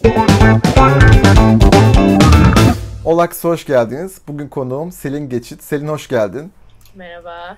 Olaks'a hoş geldiniz. Bugün konuğum Selin Geçit. Selin hoş geldin. Merhaba.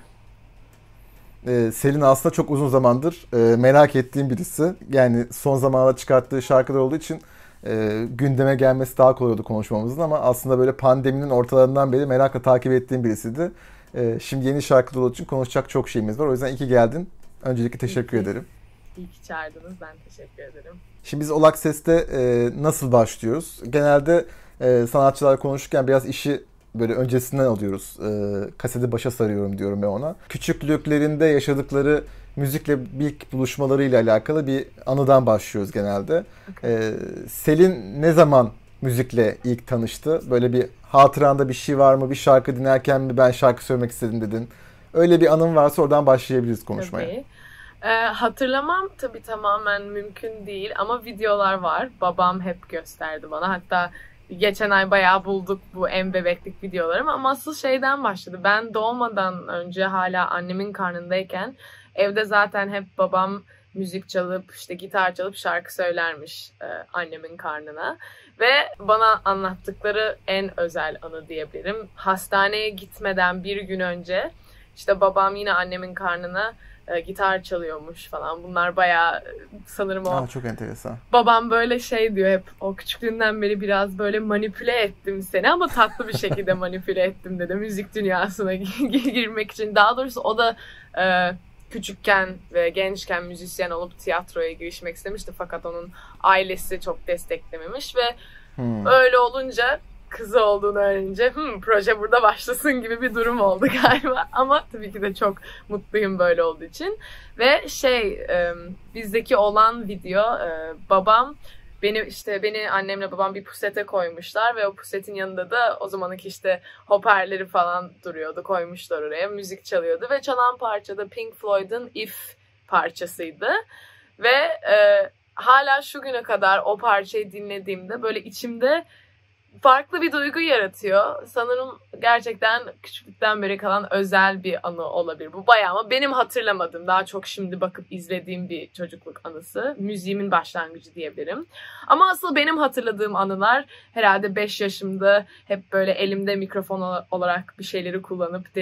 Selin aslında çok uzun zamandır merak ettiğim birisi. Yani son zamanlarda çıkarttığı şarkılar olduğu için gündeme gelmesi daha kolay oldu konuşmamızın ama aslında böyle pandeminin ortalarından beri merakla takip ettiğim birisiydi. Şimdi yeni şarkılar olduğu için konuşacak çok şeyimiz var. O yüzden iyi ki geldin. Öncelikle teşekkür ederim. İyi ki çağırdınız. Ben teşekkür ederim. Şimdi biz Olak Ses'te nasıl başlıyoruz? Genelde sanatçılar konuşurken biraz işi böyle öncesinden alıyoruz. Kaseti başa sarıyorum diyorum ben ona. Küçüklüklerinde yaşadıkları müzikle ilk buluşmalarıyla alakalı bir anıdan başlıyoruz genelde. Okay. Selin ne zaman müzikle ilk tanıştı? Böyle bir hatıranda bir şey var mı? Bir şarkı dinlerken mi ben şarkı söylemek istedim dedin? Öyle bir anın varsa oradan başlayabiliriz konuşmaya. Tabii. Hatırlamam tabii tamamen mümkün değil ama videolar var. Babam hep gösterdi bana. Hatta geçen ay bayağı bulduk bu en bebeklik videolarım ama asıl şeyden başladı. Ben doğmadan önce hala annemin karnındayken evde zaten hep babam müzik çalıp işte gitar çalıp şarkı söylermiş annemin karnına. Ve bana anlattıkları en özel anı diyebilirim. Hastaneye gitmeden bir gün önce işte babam yine annemin karnına gitar çalıyormuş falan. Bunlar bayağı sanırım o... Çok enteresan. Babam böyle şey diyor hep, o küçüklüğünden beri biraz böyle manipüle ettim seni ama tatlı bir şekilde manipüle ettim dedi. Müzik dünyasına girmek için. Daha doğrusu o da küçükken ve gençken müzisyen olup tiyatroya girişmek istemişti. Fakat onun ailesi çok desteklememiş ve öyle olunca kızı olduğunu öğrenince proje burada başlasın gibi bir durum oldu galiba. Ama tabii ki de çok mutluyum böyle olduğu için. Ve bizdeki olan video babam beni annemle babam bir pusete koymuşlar ve o pusetin yanında da o zamanki işte hoparlörleri falan duruyordu, koymuşlar oraya. Müzik çalıyordu ve çalan parça da Pink Floyd'un If parçasıydı. Ve hala şu güne kadar o parçayı dinlediğimde böyle içimde farklı bir duygu yaratıyor. Sanırım gerçekten küçüklükten beri kalan özel bir anı olabilir. Bu bayağı ama benim hatırlamadığım, daha çok şimdi bakıp izlediğim bir çocukluk anısı. Müziğimin başlangıcı diyebilirim. Ama asıl benim hatırladığım anılar herhalde 5 yaşımda hep böyle elimde mikrofon olarak bir şeyleri kullanıp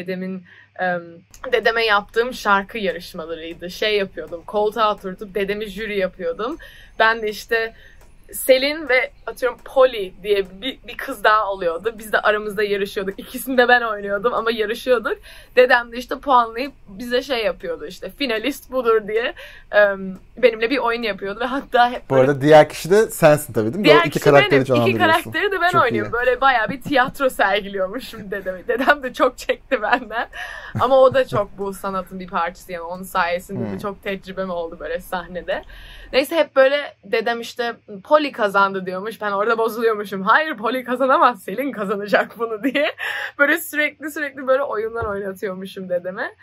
dedeme yaptığım şarkı yarışmalarıydı. Yapıyordum, koltuğa oturtup dedemi jüri yapıyordum. Ben de işte Selin ve atıyorum Polly diye bir kız daha oluyordu. Biz de aramızda yarışıyorduk. İkisini de ben oynuyordum ama yarışıyorduk. Dedem de işte puanlayıp bize yapıyordu işte finalist budur diye benimle bir oyun yapıyordu ve hatta hep bu arada diğer kişi de sensin tabii değil mi? Diğer iki karakteri canlandırıyorsun. İki karakteri de ben çok oynuyorum. İyi. Böyle bayağı bir tiyatro sergiliyormuşum dedem. Dedem de çok çekti benden. Ama o da çok bu sanatın bir parçası yani onun sayesinde de çok tecrübem oldu böyle sahnede. Neyse hep böyle dedem işte Polly kazandı diyormuş. Ben orada bozuluyormuşum. Hayır Polly kazanamaz. Selin kazanacak bunu diye. Böyle sürekli böyle oyunlar oynatıyormuşum dedeme.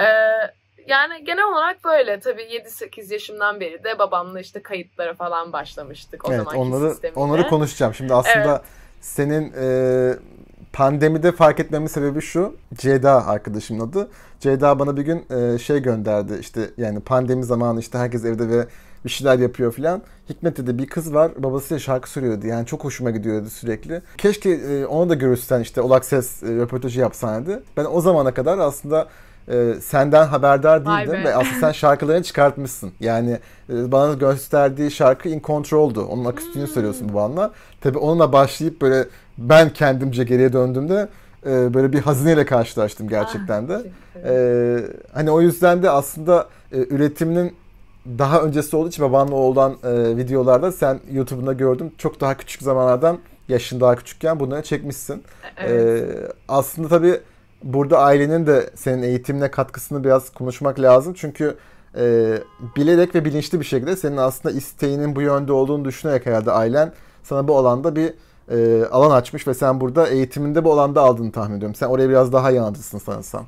Yani genel olarak böyle. Tabii 7-8 yaşımdan beri de babamla işte kayıtlara falan başlamıştık. O zamanki sisteminde. Onları konuşacağım. Şimdi aslında senin pandemide fark etmemin sebebi şu. Ceyda arkadaşımın adı. Ceyda bana bir gün gönderdi. İşte yani pandemi zamanı işte herkes evde ve bir şeyler yapıyor filan. Hikmet dedi bir kız var babasıyla şarkı söylüyordu. Yani çok hoşuma gidiyordu sürekli. Keşke onu da görürsen işte Olak Ses röportajı yapsaydı. Ben o zamana kadar aslında senden haberdar değildim ve aslında sen şarkılarını çıkartmışsın. Yani bana gösterdiği şarkı In Control'du. Onun aküstiğini söylüyorsun babanla. Tabii onunla başlayıp böyle ben kendimce geriye döndüğümde böyle bir hazineyle karşılaştım gerçekten de. Hani o yüzden de aslında üretiminin daha öncesi olduğu için babanla olan videolarda sen YouTube'unda gördüm. Çok daha küçük zamanlardan yaşın daha küçükken bunları çekmişsin. Evet. Aslında tabii burada ailenin de senin eğitimine katkısını biraz konuşmak lazım. Çünkü bilerek ve bilinçli bir şekilde senin aslında isteğinin bu yönde olduğunu düşünerek herhalde ailen sana bu alanda bir alan açmış ve sen burada eğitiminde bu alanda aldığını tahmin ediyorum. Sen oraya biraz daha yansıtsın sanırsam.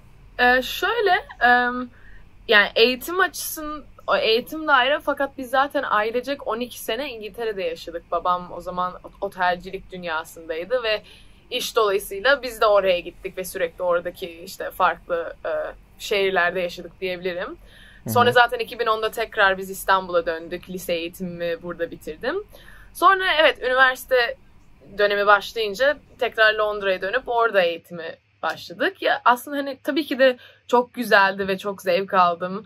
Yani eğitim de ayrı fakat biz zaten ailecek 12 sene İngiltere'de yaşadık. Babam o zaman otelcilik dünyasındaydı ve iş dolayısıyla biz de oraya gittik ve sürekli oradaki işte farklı şehirlerde yaşadık diyebilirim. Sonra zaten 2010'da tekrar biz İstanbul'a döndük. Lise eğitimimi burada bitirdim. Sonra evet, üniversite dönemi başlayınca tekrar Londra'ya dönüp orada eğitimi başladık. Ya aslında hani tabii ki de çok güzeldi ve çok zevk aldım.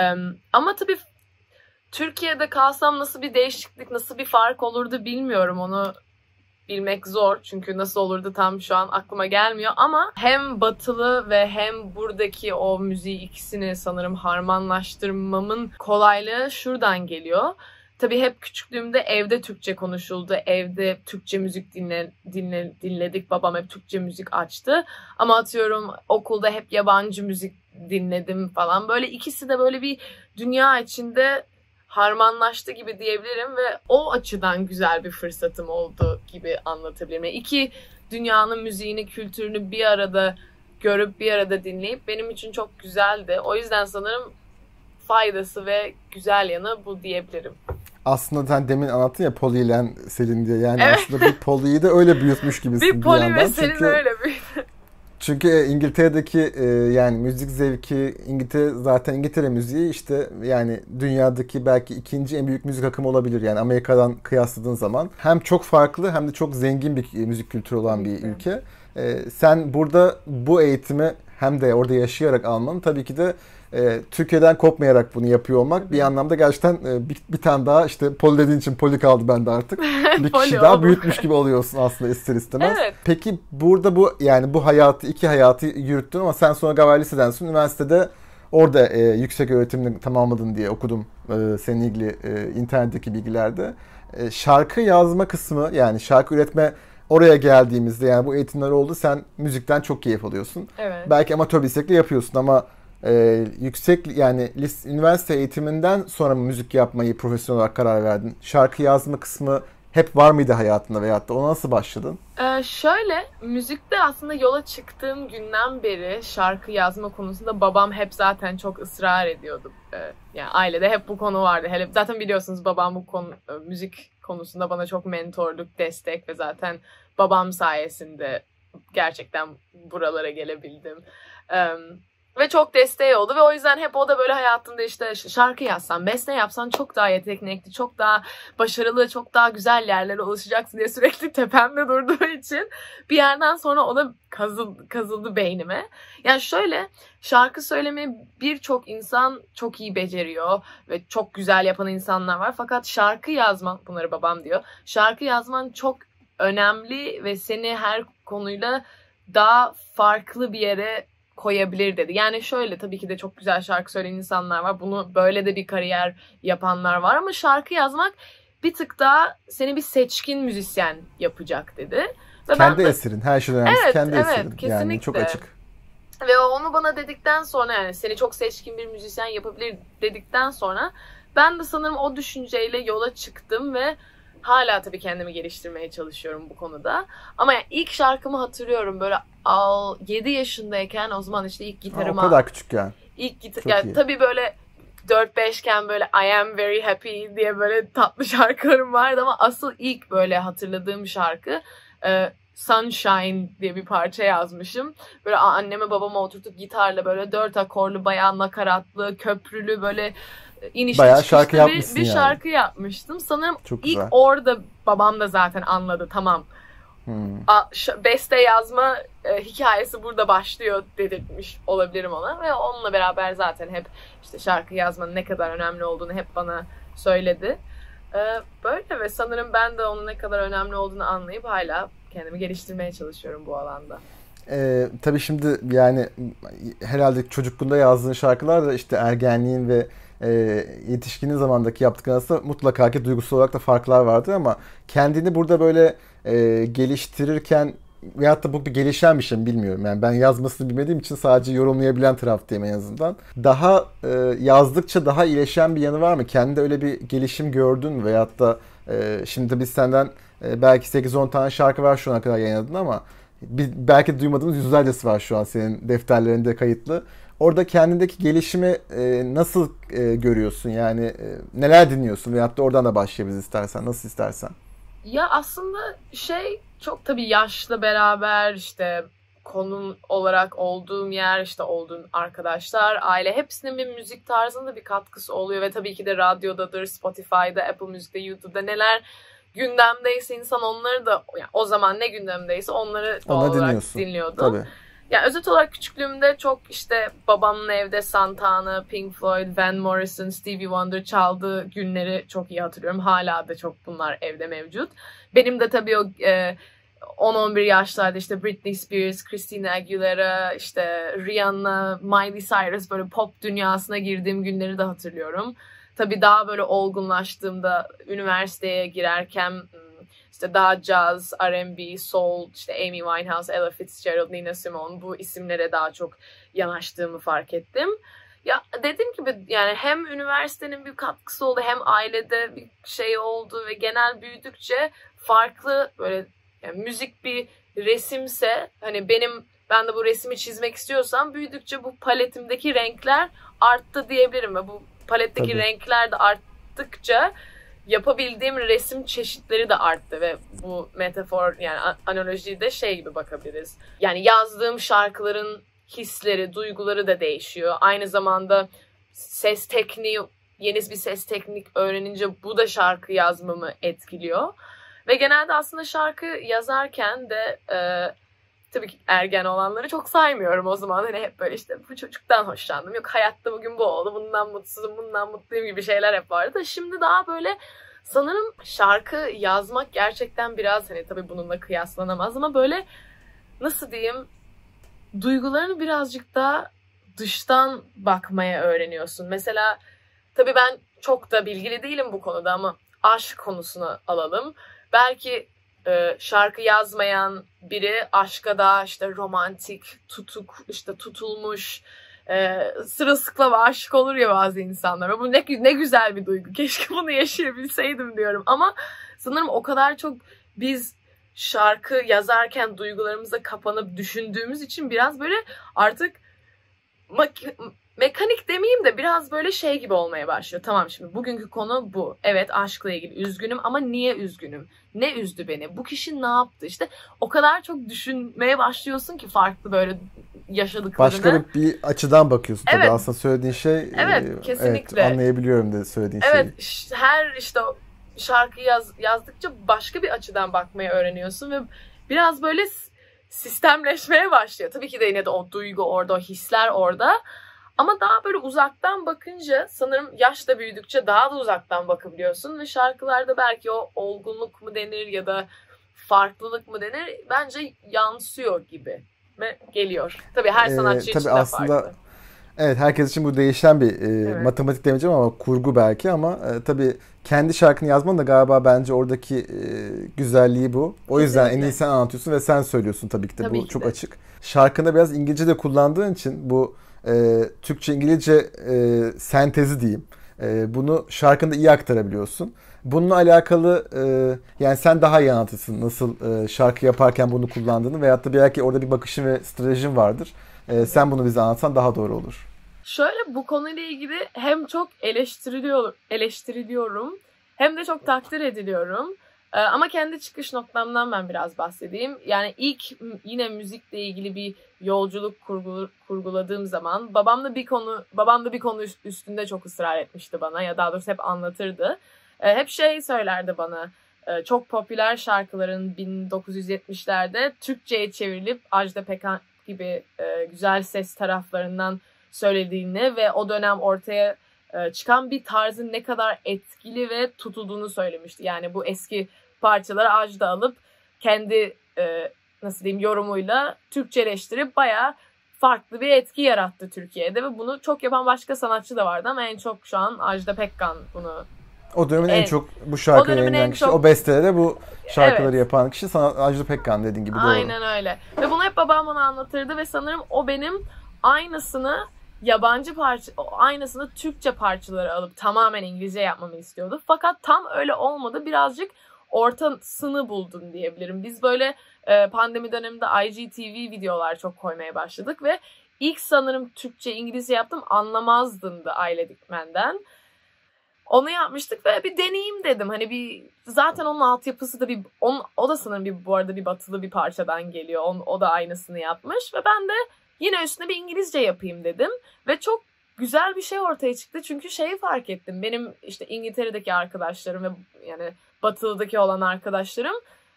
Ama tabii Türkiye'de kalsam nasıl bir değişiklik, nasıl bir fark olurdu bilmiyorum. Onu bilmek zor. Çünkü nasıl olurdu tam şu an aklıma gelmiyor. Ama hem batılı ve hem buradaki o müziği ikisini sanırım harmanlaştırmamın kolaylığı şuradan geliyor. Tabii hep küçüklüğümde evde Türkçe konuşuldu. Evde Türkçe müzik dinledik. Babam hep Türkçe müzik açtı. Ama atıyorum okulda hep yabancı müzik dinledim falan. Böyle ikisi de böyle bir dünya içinde harmanlaştı gibi diyebilirim ve o açıdan güzel bir fırsatım oldu gibi anlatabilirim. Yani iki dünyanın müziğini, kültürünü bir arada görüp bir arada dinleyip benim için çok güzeldi. O yüzden sanırım faydası ve güzel yanı bu diyebilirim. Aslında sen demin anlattın ya Polly ile Selin diye. Yani evet. aslında bir Polly'yi de öyle büyütmüş gibisin bir Polly ve Selin çünkü... öyle büyüdü. Çünkü İngiltere'deki yani müzik zevki, zaten İngiltere müziği işte yani dünyadaki belki ikinci en büyük müzik akımı olabilir. Yani Amerika'dan kıyasladığın zaman hem çok farklı hem de çok zengin bir müzik kültürü olan bir ülke. Sen burada bu eğitimi hem de orada yaşayarak almanın tabii ki de Türkiye'den kopmayarak bunu yapıyor olmak bir anlamda gerçekten bir tane daha işte Poli dediğin için Poli kaldı bende artık. Bir kişi daha büyütmüş gibi oluyorsun aslında ister istemez. Evet. Peki burada bu hayatı, iki hayatı yürüttün ama sen sonra Gavar Lise'densin. Üniversitede orada yüksek öğretimini tamamladın diye okudum seninle ilgili internetteki bilgilerde. Şarkı yazma kısmı, yani şarkı üretme, oraya geldiğimizde yani bu eğitimler oldu. Sen müzikten çok keyif alıyorsun. Evet. Belki amatör bir şekilde yapıyorsun ama yüksek yani üniversite eğitiminden sonra mı müzik yapmayı profesyonel olarak karar verdin? Şarkı yazma kısmı hep var mıydı hayatında veyahut da ona nasıl başladın? Şöyle, müzikte aslında yola çıktığım günden beri şarkı yazma konusunda babam hep zaten çok ısrar ediyordu. Yani ailede hep bu konu vardı. Hele zaten biliyorsunuz babam bu konu, müzik konusunda bana çok mentorluk, destek ve zaten babam sayesinde gerçekten buralara gelebildim. Ve çok desteği oldu ve o yüzden hep o da böyle hayatında işte şarkı yazsan, beste yapsan çok daha yetenekli, çok daha başarılı, çok daha güzel yerlere ulaşacaksın diye sürekli tepemde durduğu için bir yerden sonra o da kazıldı beynime. Yani şöyle, şarkı söylemeyi birçok insan çok iyi beceriyor ve çok güzel yapan insanlar var. Fakat şarkı yazman, bunları babam diyor, şarkı yazman çok önemli ve seni her konuyla daha farklı bir yere koyabilir dedi. Yani şöyle, tabii ki de çok güzel şarkı söyleyen insanlar var. Bunu böyle de bir kariyer yapanlar var ama şarkı yazmak bir tık daha seni bir seçkin müzisyen yapacak dedi. Ve kendi eserin, her şeyden önemlisi kendi eserin. Kesinlikle. Yani çok açık. Ve onu bana dedikten sonra, yani seni çok seçkin bir müzisyen yapabilir dedikten sonra ben de sanırım o düşünceyle yola çıktım ve hala tabii kendimi geliştirmeye çalışıyorum bu konuda. Ama yani ilk şarkımı hatırlıyorum böyle 7 yaşındayken, o zaman işte ilk gitarımı... O kadar küçük yani. Yani tabii böyle 4-5 iken böyle I am very happy diye böyle tatlı şarkılarım vardı ama asıl ilk böyle hatırladığım şarkı Sunshine diye bir parça yazmışım. Böyle anneme babama oturtup gitarla böyle 4 akorlu, bayağı nakaratlı, köprülü, böyle inişli çıkışlı bir şarkı yapmıştım. Sanırım ilk orada babam da zaten anladı, tamam. Beste yazma hikayesi burada başlıyor dedirtmiş olabilirim ona ve onunla beraber zaten hep işte şarkı yazmanın ne kadar önemli olduğunu hep bana söyledi. Böyle ve sanırım ben de onun ne kadar önemli olduğunu anlayıp hala kendimi geliştirmeye çalışıyorum bu alanda. Tabii şimdi yani herhalde çocukluğunda yazdığın şarkılar da işte ergenliğin ve yetişkinliğin zamandaki yaptıkları arasında mutlaka ki duygusal olarak da farklar vardır ama kendini burada böyle geliştirirken veyahut da bu bir gelişen bir şey mi bilmiyorum. Yani ben yazmasını bilmediğim için sadece yorumlayabilen taraftayım en azından. Daha yazdıkça daha iyileşen bir yanı var mı? Kendinde öyle bir gelişim gördün mü? Veyahut da şimdi biz senden belki 8-10 tane şarkı var şu ana kadar yayınladın ama belki duymadığımız yüzlercesi var şu an senin defterlerinde kayıtlı. Orada kendindeki gelişimi nasıl görüyorsun? Yani neler dinliyorsun? Veyahut da oradan da başlayabiliriz istersen. Nasıl istersen. Ya aslında çok tabii yaşla beraber işte konum olarak olduğum yer, işte olduğum arkadaşlar, aile, hepsinin bir müzik tarzında bir katkısı oluyor ve tabii ki de radyodadır, Spotify'da, Apple Music'te, YouTube'da neler gündemdeyse insan onları da, yani o zaman ne gündemdeyse onları doğal olarak dinliyordum. Tabii. Yani özet olarak küçüklüğümde çok işte babamın evde Santana, Pink Floyd, Van Morrison, Stevie Wonder çaldığı günleri çok iyi hatırlıyorum. Hala da çok bunlar evde mevcut. Benim de tabii o 10-11 yaşlarda işte Britney Spears, Christina Aguilera, işte Rihanna, Miley Cyrus, böyle pop dünyasına girdiğim günleri de hatırlıyorum. Tabii daha böyle olgunlaştığımda, üniversiteye girerken işte daha jazz, R&B, soul, işte Amy Winehouse, Ella Fitzgerald, Nina Simone, bu isimlere daha çok yanaştığımı fark ettim. Ya dediğim gibi yani hem üniversitenin bir katkısı oldu, hem ailede bir şey oldu ve genel büyüdükçe farklı böyle, yani müzik bir resimse, hani ben de bu resmi çizmek istiyorsam büyüdükçe bu paletimdeki renkler arttı diyebilirim ve bu paletteki renkler de arttıkça yapabildiğim resim çeşitleri de arttı ve bu metafor, yani analojiyi de şey gibi bakabiliriz. Yani yazdığım şarkıların hisleri, duyguları da değişiyor. Aynı zamanda ses tekniği, yeni bir ses teknik öğrenince bu da şarkı yazmamı etkiliyor. Ve genelde aslında şarkı yazarken de tabii ki ergen olanları çok saymıyorum o zaman. Hani hep böyle işte bu çocuktan hoşlandım. Yok hayatta bugün bu oldu. Bundan mutsuzum, bundan mutluyum gibi şeyler hep vardı. Şimdi daha böyle sanırım şarkı yazmak gerçekten biraz, hani tabii bununla kıyaslanamaz ama böyle nasıl diyeyim, duygularını birazcık daha dıştan bakmaya öğreniyorsun. Mesela tabii ben çok da bilgili değilim bu konuda ama aşk konusunu alalım. Belki şarkı yazmayan biri aşka daha işte romantik, tutuk, işte tutulmuş, sırılsıklama aşık olur ya bazı insanlar. Bu ne güzel bir duygu. Keşke bunu yaşayabilseydim diyorum. Ama sanırım o kadar çok biz şarkı yazarken duygularımıza kapanıp düşündüğümüz için biraz böyle artık mekanik demeyeyim de biraz böyle şey gibi olmaya başlıyor. Tamam, şimdi bugünkü konu bu. Evet, aşkla ilgili üzgünüm ama niye üzgünüm? Ne üzdü beni? Bu kişi ne yaptı? İşte o kadar çok düşünmeye başlıyorsun ki farklı böyle yaşadıklarını. Başka bir açıdan bakıyorsun tabii aslında söylediğin şey. Evet, kesinlikle. Evet, anlayabiliyorum de söylediğin şeyi. Evet, her işte şarkıyı yazdıkça başka bir açıdan bakmaya öğreniyorsun ve biraz böyle sistemleşmeye başlıyor. Tabii ki de yine de o duygu orada, o hisler orada. Ama daha böyle uzaktan bakınca sanırım yaşla büyüdükçe daha da uzaktan bakabiliyorsun ve şarkılarda belki o olgunluk mu denir ya da farklılık mı denir, bence yansıyor gibi geliyor. Tabii her sanatçı için de aslında farklı. Evet, herkes için bu değişen bir matematik demeyeceğim ama kurgu belki, ama tabii kendi şarkını yazman da galiba bence oradaki güzelliği bu. O yüzden en iyi sen anlatıyorsun ve sen söylüyorsun tabii ki de. Tabii bu çok açık. Şarkında biraz İngilizce de kullandığın için bu Türkçe-İngilizce sentezi diyeyim. Bunu şarkında iyi aktarabiliyorsun. Bununla alakalı yani sen daha iyi anlatırsın nasıl şarkı yaparken bunu kullandığını, veyahut da belki orada bir bakışın ve stratejin vardır. Sen bunu bize anlatsan daha doğru olur. Şöyle, bu konuyla ilgili hem çok eleştiriliyorum hem de çok takdir ediliyorum. Ama kendi çıkış noktamdan ben biraz bahsedeyim. Yani ilk yine müzikle ilgili bir yolculuk kurguladığım zaman babam da bir konu üstünde çok ısrar etmişti bana, ya daha doğrusu hep anlatırdı. Hep şey söylerdi bana. Çok popüler şarkıların 1970'lerde Türkçe'ye çevrilip Ajda Pekkan gibi güzel ses taraflarından söylediğini ve o dönem ortaya çıkan bir tarzın ne kadar etkili ve tutulduğunu söylemişti. Yani bu eski parçaları Ajda alıp kendi nasıl diyeyim yorumuyla Türkçeleştirip bayağı farklı bir etki yarattı Türkiye'de ve bunu çok yapan başka sanatçı da vardı ama en çok şu an Ajda Pekkan bunu. O dönemin en çok bu şarkıyı yayınlayan kişi, o bestelere bu şarkıları yapan kişi Ajda Pekkan, dediğin gibi doğru. Aynen öyle. Ve bunu hep babam bana anlatırdı ve sanırım o benim aynısını Türkçe parçaları alıp tamamen İngilizce yapmamı istiyordu. Fakat tam öyle olmadı. Birazcık ortasını buldum diyebilirim. Biz böyle pandemi döneminde IGTV videolar çok koymaya başladık ve ilk sanırım Türkçe İngilizce yaptım, anlamazdım da Aile Dikmen'den. Onu yapmıştık ve bir deneyeyim dedim. Hani zaten onun altyapısı da o da sanırım bu arada bir batılı bir parçadan geliyor. O da aynısını yapmış ve ben de yine üstüne bir İngilizce yapayım dedim ve çok güzel bir şey ortaya çıktı. Çünkü şeyi fark ettim. Benim işte İngiltere'deki arkadaşlarım ve yani Batılı'daki olan arkadaşlarım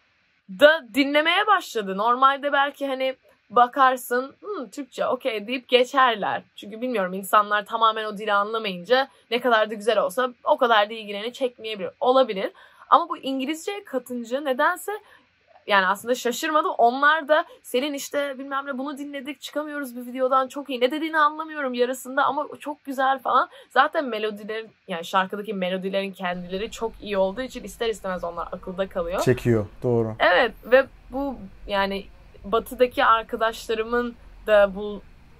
da dinlemeye başladı. Normalde belki hani bakarsın Türkçe okey deyip geçerler. Çünkü bilmiyorum, insanlar tamamen o dili anlamayınca ne kadar da güzel olsa o kadar da ilgilerini çekmeyebilir. Olabilir. Ama bu İngilizceye katınca nedense yani aslında şaşırmadım. Onlar da senin işte bilmem ne bunu dinledik, çıkamıyoruz bir videodan, çok iyi. Ne dediğini anlamıyorum yarısında ama çok güzel falan. Zaten melodilerin, yani şarkıdaki melodilerin kendileri çok iyi olduğu için ister istemez onlar akılda kalıyor. Çekiyor, doğru. Evet ve bu yani Batı'daki arkadaşlarımın da bu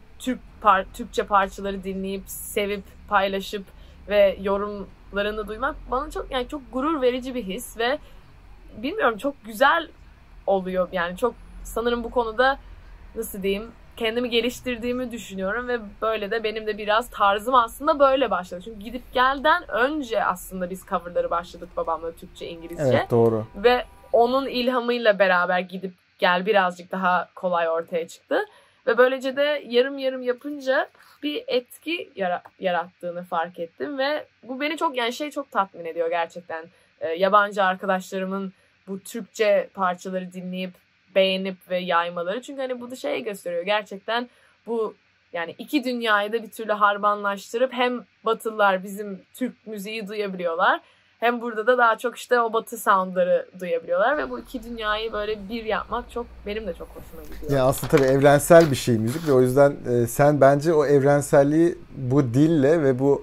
Türkçe parçaları dinleyip, sevip, paylaşıp ve yorumlarını duymak bana çok gurur verici bir his ve bilmiyorum, çok güzel oluyor. Yani çok sanırım bu konuda nasıl diyeyim, kendimi geliştirdiğimi düşünüyorum ve böyle de benim de biraz tarzım aslında böyle başladı. Çünkü Gidip Gel'den önce aslında biz coverları başladık babamla, Türkçe, İngilizce. Evet, doğru. Ve onun ilhamıyla beraber Gidip Gel birazcık daha kolay ortaya çıktı. Ve böylece de yarım yarım yapınca bir etki yarattığını fark ettim ve bu beni çok tatmin ediyor gerçekten. Yabancı arkadaşlarımın bu Türkçe parçaları dinleyip beğenip ve yaymaları. Çünkü hani bu da gösteriyor gerçekten, bu yani iki dünyayı da bir türlü harmanlaştırıp hem Batılılar bizim Türk müziği duyabiliyorlar, hem burada da daha çok işte o Batı soundları duyabiliyorlar ve bu iki dünyayı böyle bir yapmak benim de çok hoşuma gidiyor. Ya aslında tabii evrensel bir şey müzik ve o yüzden sen bence o evrenselliği bu dille ve bu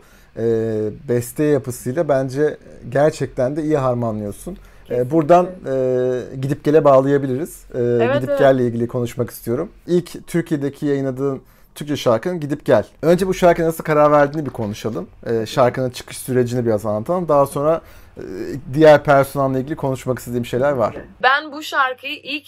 beste yapısıyla bence gerçekten de iyi harmanlıyorsun. Buradan Gidip Gel'e bağlayabiliriz. Gidip Gel'le ilgili konuşmak istiyorum. İlk Türkiye'deki yayınladığın Türkçe şarkının Gidip Gel. Önce bu şarkıya nasıl karar verdiğini bir konuşalım. Şarkının çıkış sürecini biraz anlatalım. Daha sonra diğer personelle ilgili konuşmak istediğim şeyler var. Ben bu şarkıyı ilk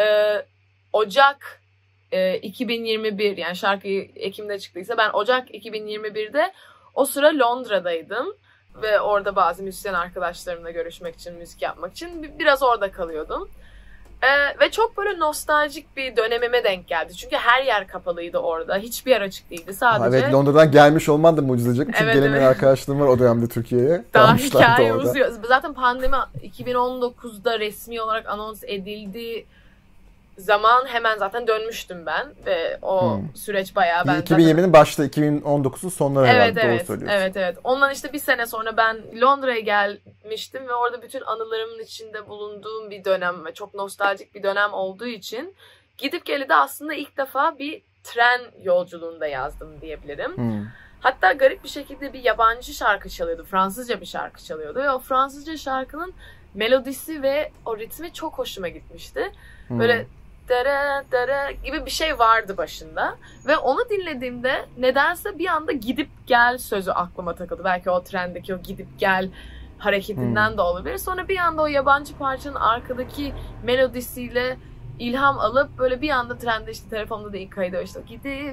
Ocak 2021, yani şarkı Ekim'de çıktıysa ben Ocak 2021'de o sıra Londra'daydım. Ve orada bazı müzisyen arkadaşlarımla görüşmek için, müzik yapmak için biraz orada kalıyordum. Ve çok böyle nostaljik bir dönemime denk geldi. Çünkü her yer kapalıydı orada. Hiçbir yer açık değildi. Sadece... Evet, Londra'dan gelmiş olman da mucizecek. Çünkü gelemeyen arkadaşlarım var o dönemde Türkiye'ye. Daha hikaye uzuyor. Zaten pandemi 2019'da resmi olarak anons edildiği zaman hemen zaten dönmüştüm ben ve o süreç bayağı ben 2020'nin başta 2019'un sonları herhalde, doğru söylüyorsun. Evet. Ondan işte bir sene sonra ben Londra'ya gelmiştim ve orada bütün anılarımın içinde bulunduğum bir dönem ve çok nostaljik bir dönem olduğu için Gidip Gel'i de aslında ilk defa bir tren yolculuğunda yazdım diyebilirim. Hatta garip bir şekilde bir yabancı şarkı çalıyordu. Fransızca bir şarkı çalıyordu ve o Fransızca şarkının melodisi ve o ritmi çok hoşuma gitmişti. Böyle dere dere gibi bir şey vardı başında ve onu dinlediğimde nedense bir anda Gidip Gel sözü aklıma takıldı. Belki o trendeki o Gidip Gel hareketinden de olabilir. Sonra bir anda o yabancı parçanın arkadaki melodisiyle ilham alıp böyle bir anda trende, işte telefonda da ilk kaydı işte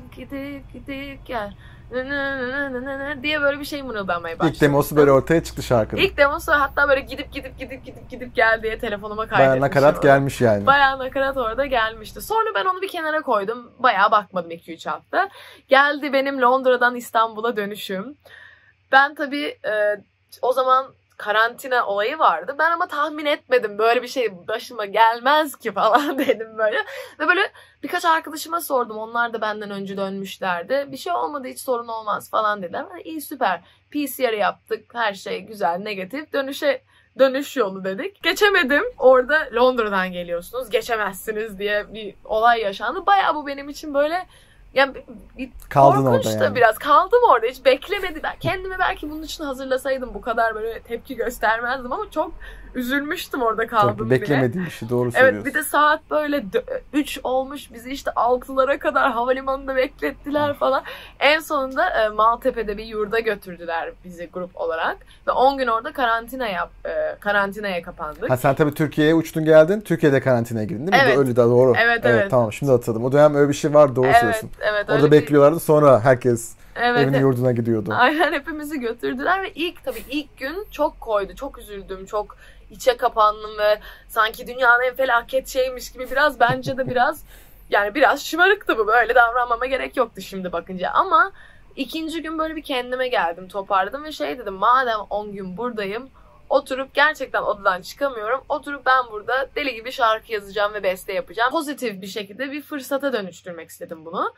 gidip gel diye böyle bir şey mırıldanmaya başladı. İlk demosu böyle ortaya çıktı şarkının. İlk demosu hatta böyle gidip gel diye telefonuma kaydetmişim. Bayağı nakarat gelmiş yani. Bayağı nakarat orada gelmişti. Sonra ben onu bir kenara koydum. Bayağı bakmadım 2-3 hafta. Geldi benim Londra'dan İstanbul'a dönüşüm. Ben tabii o zaman karantina olayı vardı. Ben ama tahmin etmedim. Böyle bir şey başıma gelmez ki falan dedim böyle. Ve böyle birkaç arkadaşıma sordum. Onlar da benden önce dönmüşlerdi. Bir şey olmadı, hiç sorun olmaz falan dediler. İyi, süper. PCR yaptık. Her şey güzel, negatif. Dönüş yolu dedik. Geçemedim. Orada Londra'dan geliyorsunuz, geçemezsiniz diye bir olay yaşandı. Bayağı bu benim için böyle yani korkunç da yani. Biraz kaldım orada, hiç beklemedim. Kendimi belki bunun için hazırlasaydım bu kadar böyle tepki göstermezdim ama çok üzülmüştüm orada kaldım diye. Beklemediğim bir şey, doğru söylüyorsun. Evet, bir de saat böyle 3 olmuş, bizi işte 6'lara kadar havalimanında beklettiler falan. En sonunda Maltepe'de bir yurda götürdüler bizi grup olarak ve 10 gün orada karantinaya kapandık. Ha, sen tabii Türkiye'ye uçtun geldin, Türkiye'de karantinaya girdin değil mi? Evet. Öyle de doğru. Evet. Tamam, şimdi hatırladım. O dönem öyle bir şey var, doğru söylüyorsun. Evet. Orada bekliyorlardı, sonra herkes evine yurduna gidiyordu. Aynen, hepimizi götürdüler ve ilk gün çok koydu. Çok üzüldüm, çok içe kapandım ve sanki dünyanın en felaket şeymiş gibi bence de biraz şımarıktı bu. Böyle davranmama gerek yoktu şimdi bakınca ama ikinci gün böyle bir kendime geldim, toparladım ve dedim, madem 10 gün buradayım, Oturup gerçekten odadan çıkamıyorum. Oturup ben burada deli gibi şarkı yazacağım ve beste yapacağım. Pozitif bir şekilde bir fırsata dönüştürmek istedim bunu.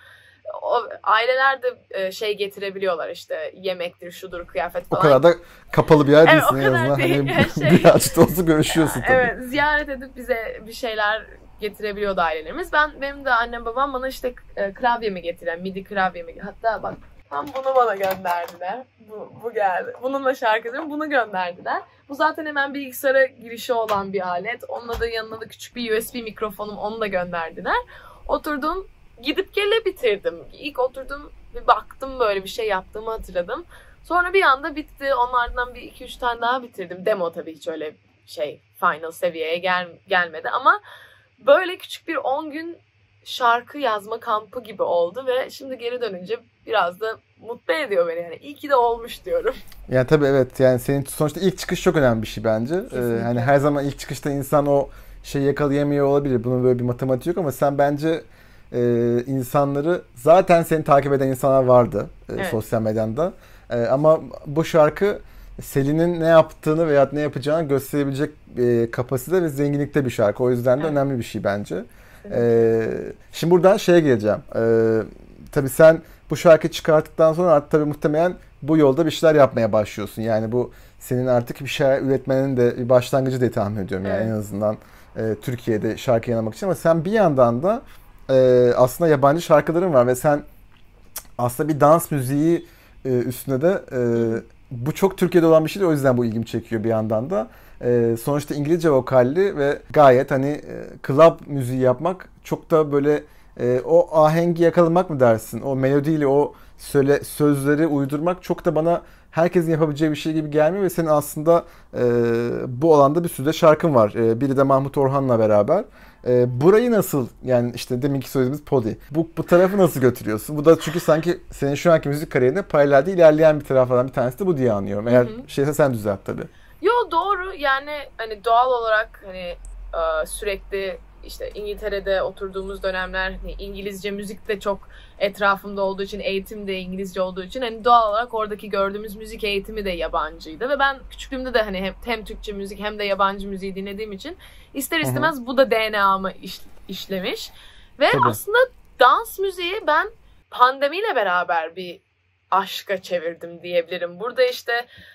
Aileler de şey getirebiliyorlar işte yemektir, şudur, kıyafet falan. O kadar da kapalı bir yer evet, değilsin en azından. Hani birazcık da olsa görüşüyorsun tabii. Evet, ziyaret edip bize bir şeyler getirebiliyordu ailelerimiz. Benim de annem babam bana işte klavyemi getiren, MIDI klavyemi, hatta bak tam bunu bana gönderdiler. Bu geldi. Bununla şarkı ediyorum. Bunu gönderdiler. Bu zaten hemen bilgisayara girişi olan bir alet. Onunla da yanına da küçük bir USB mikrofonum, onu da gönderdiler. Oturdum, gidip gele bitirdim. İlk oturdum, bir baktım, böyle bir şey yaptığımı hatırladım. Sonra bir anda bitti. Onlardan bir 2-3 tane daha bitirdim. Demo tabii, hiç öyle şey final seviyeye gelmedi ama böyle küçük bir 10 gün şarkı yazma kampı gibi oldu ve şimdi geri dönünce biraz da mutlu ediyor beni. Yani iyi ki de olmuş diyorum. Yani tabii evet, yani senin sonuçta ilk çıkış çok önemli bir şey bence. Hani her zaman ilk çıkışta insan o şeyi yakalayamıyor olabilir. Bunun böyle bir matematiği yok ama sen bence insanları, zaten seni takip eden insanlar vardı evet. Sosyal medyanda. Ama bu şarkı Selin'in ne yaptığını veya ne yapacağını gösterebilecek kapasite ve zenginlikte bir şarkı. O yüzden de evet. Önemli bir şey bence. Şimdi buradan şeye geleceğim. Tabii sen bu şarkıyı çıkarttıktan sonra artık tabii muhtemelen bu yolda bir şeyler yapmaya başlıyorsun. Yani bu senin artık bir şeyler üretmenin de bir başlangıcı diye tahmin ediyorum. Yani evet. En azından Türkiye'de şarkı yayınlamak için. Ama sen bir yandan da aslında yabancı şarkıların var ve sen aslında bir dans müziği üstüne de bu çok Türkiye'de olan bir şey de, o yüzden bu ilgimi çekiyor bir yandan da. Sonuçta İngilizce vokalli ve gayet hani club müziği yapmak çok da böyle o ahengi yakalamak mı dersin? O melodiyle o sözleri uydurmak çok da bana herkesin yapabileceği bir şey gibi gelmiyor ve senin aslında bu alanda bir sürü de şarkın var. Biri de Mahmut Orhan'la beraber. Burayı nasıl, yani işte deminki söylediğimiz Podi. Bu tarafı nasıl götürüyorsun? Bu da çünkü sanki senin şu anki müzik kariyerinde paralelde ilerleyen bir taraflardan bir tanesi de bu diye anlıyorum. Eğer şeyse sen düzelt tabii. Yo, doğru, yani hani doğal olarak hani sürekli işte İngiltere'de oturduğumuz dönemler hani İngilizce müzik de çok etrafımda olduğu için, eğitim de İngilizce olduğu için hani doğal olarak oradaki gördüğümüz müzik eğitimi de yabancıydı ve ben küçüklüğümde de hani hem Türkçe müzik hem de yabancı müziği dinlediğim için ister istemez bu da DNA'ma işlemiş ve tabii. Aslında dans müziği ben pandemiyle beraber bir aşka çevirdim diyebilirim. Burada işte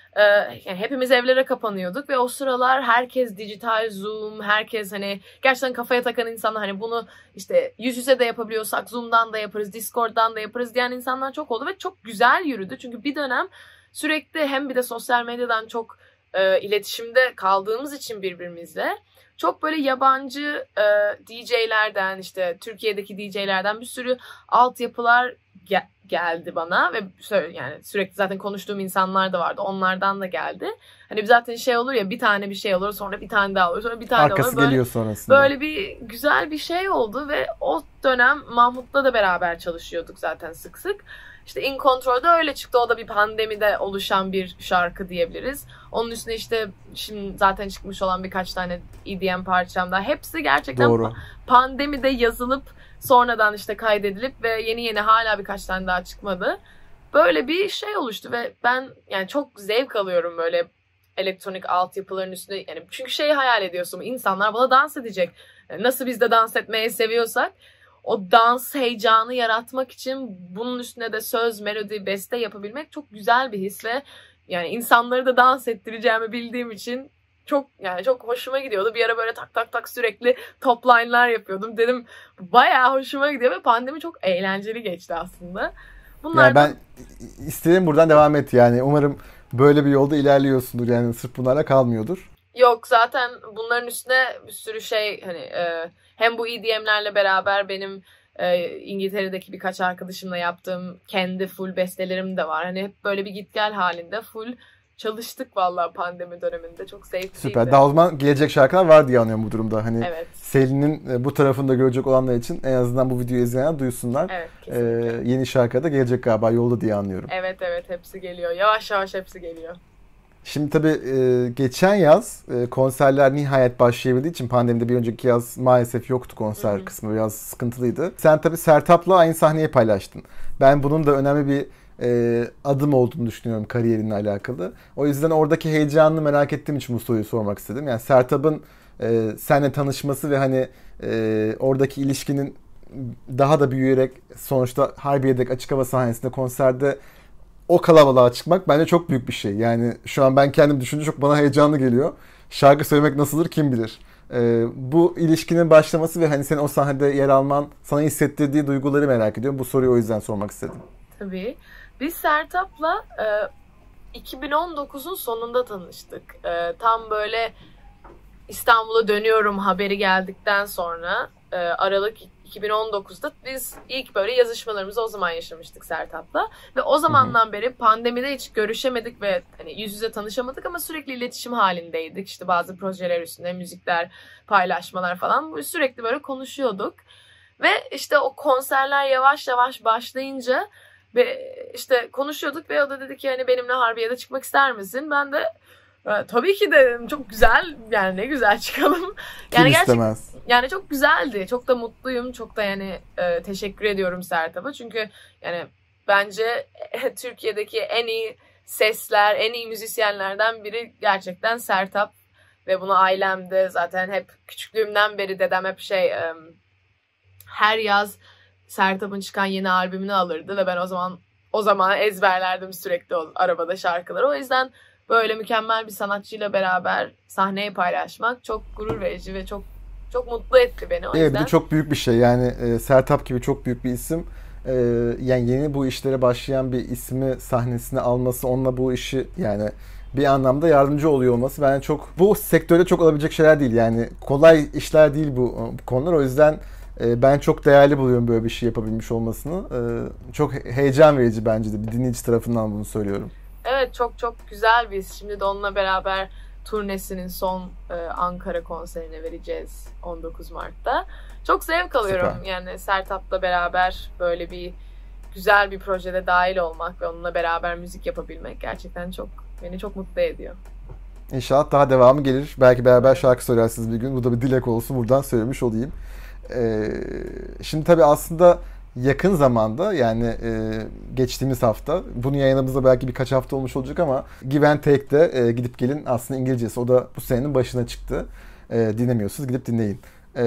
yani hepimiz evlere kapanıyorduk ve o sıralar herkes dijital Zoom, herkes hani gerçekten kafaya takan insanlar, hani bunu işte yüz yüze de yapabiliyorsak Zoom'dan da yaparız, Discord'dan da yaparız diyen insanlar çok oldu ve çok güzel yürüdü. Çünkü bir dönem sürekli hem bir de sosyal medyadan çok iletişimde kaldığımız için birbirimizle çok böyle yabancı DJ'lerden, işte Türkiye'deki DJ'lerden bir sürü altyapılar geldi bana ve yani sürekli zaten konuştuğum insanlar da vardı. Onlardan da geldi. Hani zaten şey olur ya, bir tane bir şey olur, sonra bir tane daha olur, sonra bir tane arkası daha olur. Böyle, geliyor sonrasında. Böyle bir güzel bir şey oldu ve o dönem Mahmut'la da beraber çalışıyorduk zaten sık sık. İşte In Control'da öyle çıktı. O da bir pandemide oluşan bir şarkı diyebiliriz. Onun üstüne işte şimdi zaten çıkmış olan birkaç tane EDM parçam da. Hepsi gerçekten doğru. Pandemide yazılıp sonradan işte kaydedilip ve yeni hala birkaç tane daha çıkmadı. Böyle bir şey oluştu ve ben yani çok zevk alıyorum böyle elektronik altyapıların üstünde. Yani çünkü şeyi hayal ediyorsun, insanlar bana dans edecek. Yani nasıl biz de dans etmeyi seviyorsak o dans heyecanı yaratmak için bunun üstüne de söz, melodi, beste yapabilmek çok güzel bir his ve yani insanları da dans ettireceğimi bildiğim için çok hoşuma gidiyordu. Bir ara böyle tak tak tak sürekli top line'lar yapıyordum. Dedim bayağı hoşuma gidiyor ve pandemi çok eğlenceli geçti aslında. Yani ben isterim buradan devam et yani. Umarım böyle bir yolda ilerliyorsundur yani, sırf bunlarla kalmıyordur. Yok, zaten bunların üstüne bir sürü şey hani hem bu EDM'lerle beraber benim İngiltere'deki birkaç arkadaşımla yaptığım kendi full bestelerim de var. Hani hep böyle bir git gel halinde full çalıştık vallahi pandemi döneminde. Çok zevkliydi. Süper. Daha o zaman gelecek şarkılar var diye anlıyorum bu durumda. Hani evet. Selin'in bu tarafını da görecek olanlar için en azından bu videoyu izleyenler duysunlar. Evet, yeni şarkı da gelecek galiba yolda diye anlıyorum. Evet, hepsi geliyor. Yavaş yavaş hepsi geliyor. Şimdi tabii geçen yaz konserler nihayet başlayabildiği için, pandemide bir önceki yaz maalesef yoktu konser kısmı, biraz sıkıntılıydı. Sen tabii Sertab'la aynı sahneyi paylaştın. Ben bunun da önemli bir adım olduğunu düşünüyorum kariyerinle alakalı. O yüzden oradaki heyecanını merak ettiğim için bu soruyu sormak istedim. Yani Sertab'ın seninle tanışması ve hani oradaki ilişkinin daha da büyüyerek sonuçta Harbiye'deki açık hava sahnesinde konserde o kalabalığa çıkmak bence çok büyük bir şey. Yani şu an ben kendim düşününce çok bana heyecanlı geliyor. Şarkı söylemek nasıldır kim bilir. Bu ilişkinin başlaması ve hani senin o sahnede yer alman sana hissettirdiği duyguları merak ediyorum. Bu soruyu o yüzden sormak istedim. Tabii. Biz Sertab'la 2019'un sonunda tanıştık. Tam böyle İstanbul'a dönüyorum haberi geldikten sonra Aralık 2019'da biz ilk böyle yazışmalarımızı o zaman yaşamıştık Sertab'la. Ve o zamandan beri pandemide hiç görüşemedik ve hani yüz yüze tanışamadık ama sürekli iletişim halindeydik. İşte bazı projeler üstünde müzikler, paylaşmalar falan sürekli böyle konuşuyorduk. Ve işte o konserler yavaş yavaş başlayınca ve işte konuşuyorduk ve o da dedi ki hani benimle Harbiye'de çıkmak ister misin? Ben de tabii ki de çok güzel, yani ne güzel çıkalım. Kim istemez? Yani çok güzeldi. Çok da mutluyum. Çok da yani teşekkür ediyorum Sertab'a. Çünkü yani bence Türkiye'deki en iyi sesler, en iyi müzisyenlerden biri gerçekten Sertab. Ve bunu ailemde zaten hep küçüklüğümden beri dedem hep her yaz Sertab'ın çıkan yeni albümünü alırdı ve ben o zaman ezberlerdim sürekli o arabada şarkıları. O yüzden böyle mükemmel bir sanatçıyla beraber sahneyi paylaşmak çok gurur verici ve çok çok mutlu etti beni. O yüzden. Evet, bir de çok büyük bir şey. Yani Sertab gibi çok büyük bir isim. Yani yeni bu işlere başlayan bir ismi sahnesine alması, onunla bu işi yani bir anlamda yardımcı oluyor olması bence çok, bu sektörde çok olabilecek şeyler değil. Yani kolay işler değil bu konular. O yüzden ben çok değerli buluyorum böyle bir şey yapabilmiş olmasını. Çok heyecan verici bence de, bir dinleyici tarafından bunu söylüyorum. Evet, çok çok güzel bir iş. Şimdi de onunla beraber turnesinin son Ankara konserini vereceğiz 19 Mart'ta. Çok zevk alıyorum. Süper. Yani Sertab'la beraber böyle bir güzel bir projede dahil olmak ve onunla beraber müzik yapabilmek gerçekten beni çok mutlu ediyor. İnşallah daha devamı gelir. Belki beraber şarkı söylersiniz bir gün. Bu da bir dilek olsun. Buradan söylemiş olayım. Şimdi tabii aslında yakın zamanda yani geçtiğimiz hafta, bunu yayınladığımızda belki birkaç hafta olmuş olacak ama Give and Take'de Gidip Gelin aslında İngilizcesi. O da bu senenin başına çıktı. Dinlemiyorsunuz, gidip dinleyin.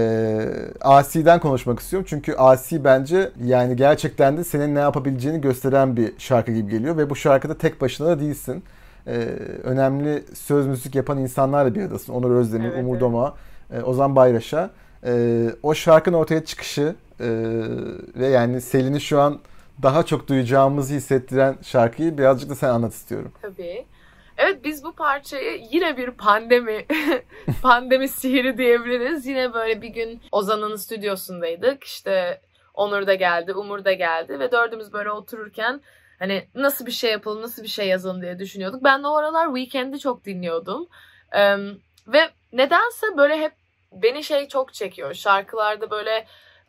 Asi'den konuşmak istiyorum. Çünkü Asi bence yani gerçekten de senin ne yapabileceğini gösteren bir şarkı gibi geliyor. Ve bu şarkıda tek başına da değilsin. Önemli söz müzik yapan insanlarla bir aradasın. Onur Özdemir, evet, Umur Doma, Ozan Bayraş'a. O şarkının ortaya çıkışı ve yani Selin'i şu an daha çok duyacağımızı hissettiren şarkıyı birazcık da sen anlat istiyorum. Tabii. Evet, biz bu parçayı yine bir pandemi sihiri diyebiliriz. Yine böyle bir gün Ozan'ın stüdyosundaydık. İşte Onur da geldi, Umur da geldi ve dördümüz böyle otururken hani nasıl bir şey yapalım, nasıl bir şey yazalım diye düşünüyorduk. Ben de o aralar Weeknd'i çok dinliyordum. Ve nedense böyle hep beni çok çekiyor. Şarkılarda böyle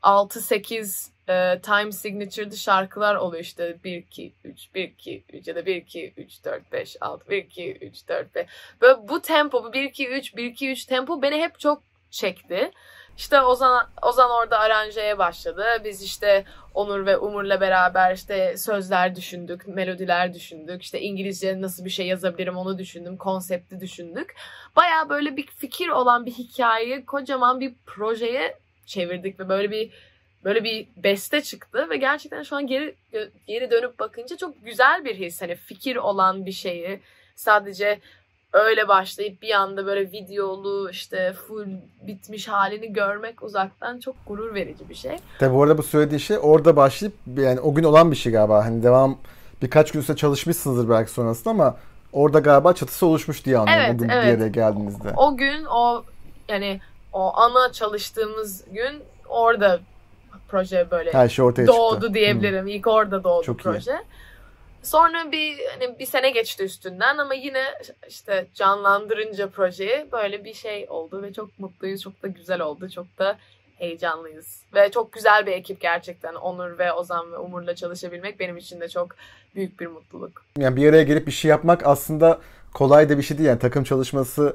6-8 time signature'lı şarkılar oluyor işte 1-2-3, 1-2-3 ya da 1-2-3-4-5-6, 1-2-3-4-5. Böyle bu tempo, bu 1-2-3, 1-2-3 tempo beni hep çok çekti. İşte Ozan orada aranjeye başladı. Biz işte Onur ve Umur'la beraber işte sözler düşündük, melodiler düşündük. İşte İngilizce nasıl bir şey yazabilirim onu düşündüm, konsepti düşündük. Baya böyle bir fikir olan bir hikayeyi kocaman bir projeye çevirdik ve böyle bir beste çıktı ve gerçekten şu an geri dönüp bakınca çok güzel bir his. Hani fikir olan bir şeyi sadece öyle başlayıp bir anda böyle videolu işte full bitmiş halini görmek uzaktan çok gurur verici bir şey. Tabi bu arada bu söylediği şey orada başlayıp yani o gün olan bir şey galiba. Hani devam birkaç gün üstüne çalışmışsınızdır belki sonrasında ama orada galiba çatısı oluşmuş diye anlıyorum. Evet, o gün evet. Bir yere geldiğinizde. O gün yani o ana çalıştığımız gün orada proje böyle her şey ortaya doğdu çıktı. Diyebilirim. İlk orada doğdu çok proje. İyi. Sonra bir sene geçti üstünden ama yine işte canlandırınca projeyi böyle bir şey oldu ve çok mutluyuz. Çok da güzel oldu. Çok da heyecanlıyız. Ve çok güzel bir ekip gerçekten. Onur ve Ozan ve Umur'la çalışabilmek benim için de çok büyük bir mutluluk. Yani bir araya gelip bir şey yapmak aslında kolay da bir şey değil. Yani takım çalışması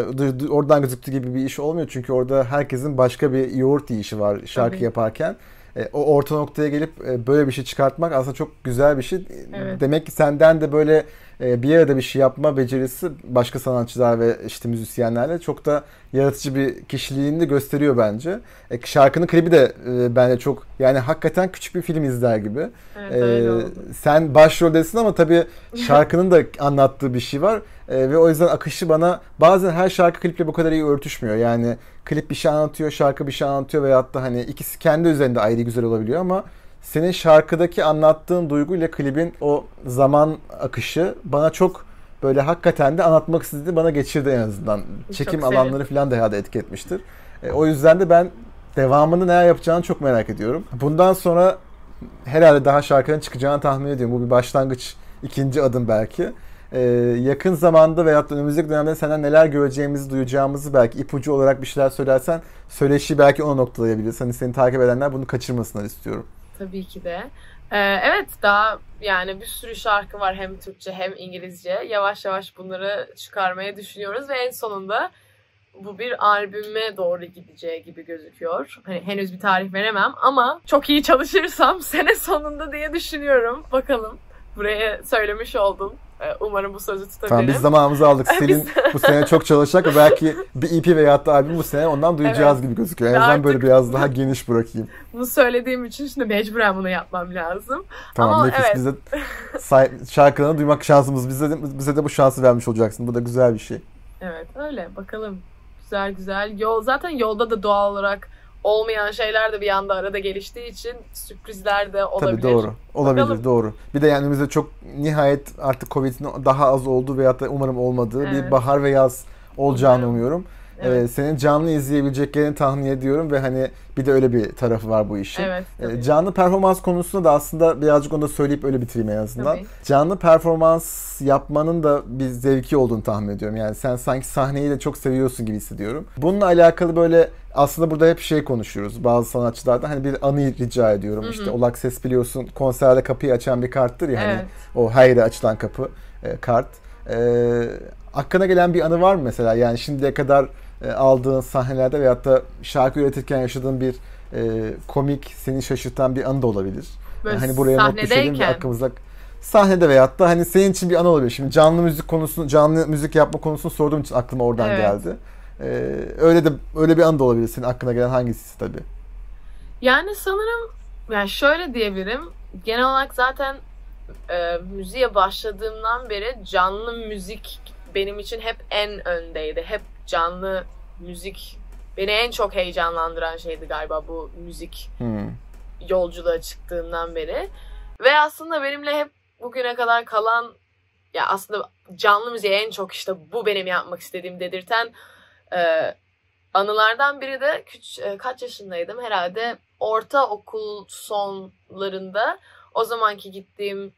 oradan gözüktüğü gibi bir iş olmuyor. Çünkü orada herkesin başka bir yoğurt yiyişi var şarkı yaparken. o orta noktaya gelip böyle bir şey çıkartmak aslında çok güzel bir şey. Evet. Demek ki senden de böyle bir arada bir şey yapma becerisi başka sanatçılar ve işte müzisyenlerle çok da yaratıcı bir kişiliğini de gösteriyor bence. Şarkının klibi de bence çok, yani hakikaten küçük bir film izler gibi. Evet, öyle oldu. Sen başroldesin ama tabii şarkının da anlattığı bir şey var. Ve o yüzden akışı bana bazen her şarkı kliple bu kadar iyi örtüşmüyor. Yani klip bir şey anlatıyor, şarkı bir şey anlatıyor veyahut da hani ikisi kendi üzerinde ayrı güzel olabiliyor ama senin şarkıdaki anlattığın duyguyla klibin o zaman akışı bana çok böyle hakikaten de anlatmak istediğini bana geçirdi en azından. Çekim Çok alanları sevindim. falan da herhalde etki etmiştir. O yüzden de ben devamını neler yapacağını çok merak ediyorum. Bundan sonra herhalde daha şarkının çıkacağını tahmin ediyorum. Bu bir başlangıç, ikinci adım belki. Yakın zamanda veyahut da önümüzdeki dönemde senden neler göreceğimizi, duyacağımızı belki ipucu olarak bir şeyler söylersen söyleşi belki ona noktalayabiliriz. Hani seni takip edenler bunu kaçırmasınlar istiyorum. Tabii ki de. Evet, daha yani bir sürü şarkı var, hem Türkçe hem İngilizce. Yavaş yavaş bunları çıkarmaya düşünüyoruz ve en sonunda bu bir albüme doğru gideceği gibi gözüküyor. Hani henüz bir tarih veremem ama çok iyi çalışırsam sene sonunda diye düşünüyorum. Bakalım. Buraya söylemiş oldum. Umarım bu sözü tutabilirim. Tamam, biz zamanımızı aldık. Selin bu sene çok çalışacak ve belki bir EP veyahut da albüm bu sene ondan duyacağız gibi gözüküyor. En azından böyle biraz daha geniş bırakayım. Bunu söylediğim için şimdi mecburen bunu yapmam lazım. Tamam, ama nefis. evet. Bize şarkılarını duymak şansımız. Bize de bu şansı vermiş olacaksın. Bu da güzel bir şey. Evet, öyle. Bakalım. Güzel güzel. Zaten yolda da doğal olarak olmayan şeyler de bir anda arada geliştiği için sürprizler de olabilir. Tabii, doğru. Olabilir, bakalım. doğru. Bir de yani önümüzde çok nihayet artık Covid'in daha az olduğu veyahut da umarım olmadığı bir bahar ve yaz olacağını umuyorum. Evet. Senin canlı izleyebileceklerini tahmin ediyorum ve hani bir de öyle bir tarafı var bu işin. Evet, canlı performans konusunda da aslında birazcık onu da söyleyip öyle bitireyim en azından. Tabii. Canlı performans yapmanın da bir zevki olduğunu tahmin ediyorum. Yani sen sanki sahneyi de çok seviyorsun gibi hissediyorum. Bununla alakalı böyle aslında burada hep şey konuşuyoruz. Bazı sanatçılardan hani bir anı rica ediyorum. İşte All Access biliyorsun konserde kapıyı açan bir karttır ya, hani o her yere açılan kapı kart. Aklına gelen bir anı var mı mesela? Yani şimdiye kadar aldığın sahnelerde veyahut da şarkı üretirken yaşadığın bir komik, seni şaşırtan bir anı da olabilir. Böyle hani buraya not düşelim ve aklımızda sahnede veyahut da hani senin için bir anı olabilir. Şimdi canlı müzik yapma konusunu sorduğum için aklıma oradan geldi. Öyle bir anı da olabilir. Senin aklına gelen hangisi tabii? Yani sanırım yani şöyle diyebilirim. Genel olarak zaten müziğe başladığımdan beri canlı müzik benim için hep en öndeydi. Hep canlı müzik beni en çok heyecanlandıran şeydi galiba bu müzik yolculuğa çıktığımdan beri. Ve aslında benimle hep bugüne kadar kalan, ya aslında canlı müziğe en çok işte bu benim yapmak istediğim dedirten anılardan biri de kaç yaşındaydım? Herhalde ortaokul sonlarında, o zamanki gittiğim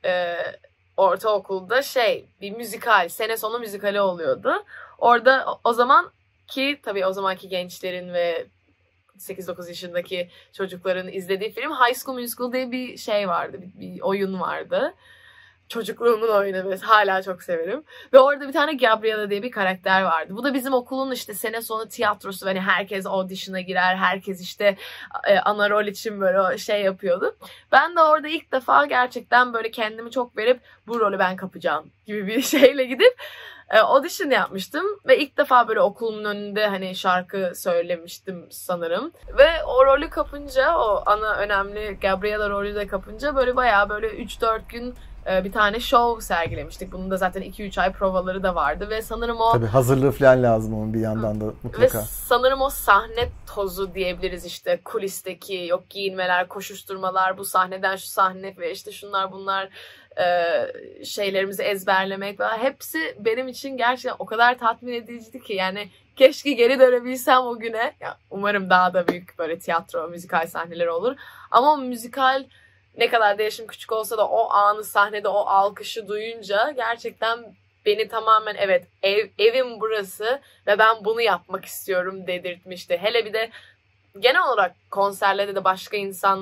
ortaokulda bir müzikal, sene sonu müzikali oluyordu. Orada o zamanki gençlerin ve 8-9 yaşındaki çocukların izlediği film High School Musical diye bir şey vardı. Bir oyun vardı. Çocukluğumun oyunu ve hala çok severim. Ve orada bir tane Gabriella diye bir karakter vardı. Bu da bizim okulun işte sene sonu tiyatrosu. Hani herkes audition'a girer. Herkes işte ana rol için böyle yapıyordu. Ben de orada ilk defa gerçekten böyle kendimi çok verip bu rolü ben kapacağım gibi bir şeyle gidip audition yapmıştım. Ve ilk defa böyle okulumun önünde hani şarkı söylemiştim sanırım. Ve o rolü kapınca, o ana önemli Gabriella rolü de kapınca böyle bayağı böyle 3-4 gün bir tane show sergilemiştik. Bunun da zaten 2-3 ay provaları da vardı ve sanırım o... Tabii hazırlığı falan lazım onun bir yandan da mutlaka. Ve sanırım o sahne tozu diyebiliriz, işte kulisteki yok giyinmeler, koşuşturmalar, bu sahneden şu sahne ve işte şunlar bunlar şeylerimizi ezberlemek ve hepsi benim için gerçekten o kadar tatmin ediciydi ki yani keşke geri dönebilsem o güne. Ya, umarım daha da büyük böyle tiyatro, müzikal sahneleri olur. Ama o müzikal, ne kadar da yaşım küçük olsa da o anı sahnede o alkışı duyunca gerçekten beni tamamen evim burası ve ben bunu yapmak istiyorum dedirtmişti. Hele bir de genel olarak konserlerde de başka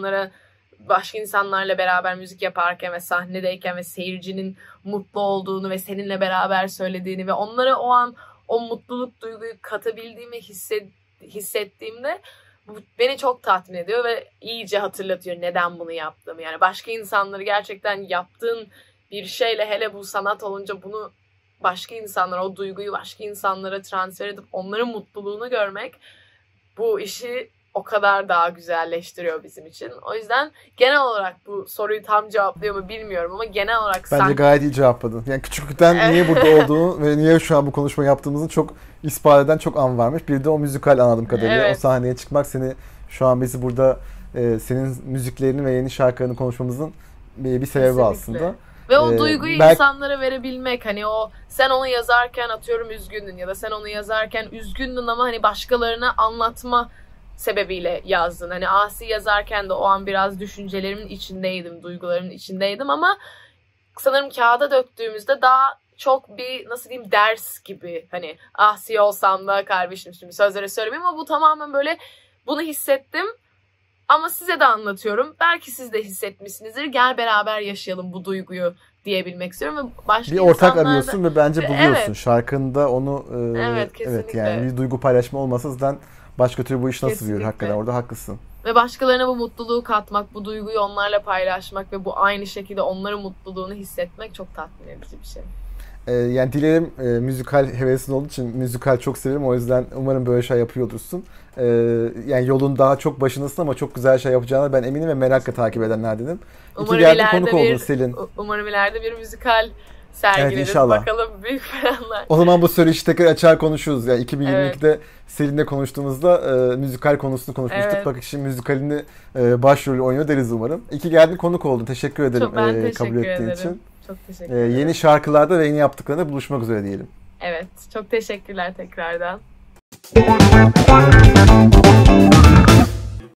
insanlarla beraber müzik yaparken ve sahnedeyken ve seyircinin mutlu olduğunu ve seninle beraber söylediğini ve onlara o an o mutluluk duyguyu katabildiğimi hissettiğimde beni çok tatmin ediyor ve iyice hatırlatıyor neden bunu yaptığımı. Yani başka insanları gerçekten yaptığın bir şeyle, hele bu sanat olunca, bunu başka insanlara, o duyguyu başka insanlara transfer edip onların mutluluğunu görmek bu işi o kadar daha güzelleştiriyor bizim için. O yüzden genel olarak bu soruyu tam cevaplıyor mu bilmiyorum ama genel olarak bence gayet iyi cevapladın. Yani küçüklükten niye burada olduğunu ve niye şu an bu konuşma yaptığımızı çok ispat eden çok an varmış. Bir de o müzikal anladığım kadarıyla. Evet. O sahneye çıkmak seni şu an bizi burada senin müziklerini ve yeni şarkılarını konuşmamızın bir sebebi kesinlikle aslında. Ve o duyguyu insanlara verebilmek, hani o sen onu yazarken atıyorum üzgündün ya da sen onu yazarken üzgündün ama hani başkalarına anlatma sebebiyle yazdın. Hani Asi yazarken de o an biraz düşüncelerimin içindeydim, duygularımın içindeydim ama sanırım kağıda döktüğümüzde daha çok bir, nasıl diyeyim, ders gibi, hani Asi olsam da kardeşim, şimdi sözleri söylemeyeyim ama bu tamamen böyle bunu hissettim ama size de anlatıyorum. Belki siz de hissetmişsinizdir. Gel beraber yaşayalım bu duyguyu diyebilmek istiyorum ve başka bir ortak arıyorsun ve bence buluyorsun. Evet. Şarkında onu evet, kesinlikle. Evet, yani bir duygu paylaşma olmasa zaten başka türlü bu iş nasıl yürür? Hakikaten orada haklısın. Ve başkalarına bu mutluluğu katmak, bu duyguyu onlarla paylaşmak ve bu aynı şekilde onların mutluluğunu hissetmek çok tatmin edici bir şey. Yani dilerim müzikal hevesin olduğu için müzikal çok severim. O yüzden umarım böyle şey yapıyor olursun. Yani yolun daha çok başındasın ama çok güzel şey yapacağına ben eminim ve merakla takip edenlerdenim. Umarım ileride konuk oldun Selin. Umarım ileride bir müzikal sergileriz. Evet, inşallah. Bakalım büyük falanlar. O zaman bu soruyu işte tekrar açar konuşuruz. Yani 2022'de evet. Selin'le konuştuğumuzda müzikal konusunu konuşmuştuk. Evet. Bak şimdi müzikalini başrolü oynuyor deriz umarım. İyi ki geldin, konuk oldun. Teşekkür ederim kabul ettiğin için. Çok teşekkür ederim. Yeni şarkılarda ve yeni yaptıklarında buluşmak üzere diyelim. Evet. Çok teşekkürler tekrardan.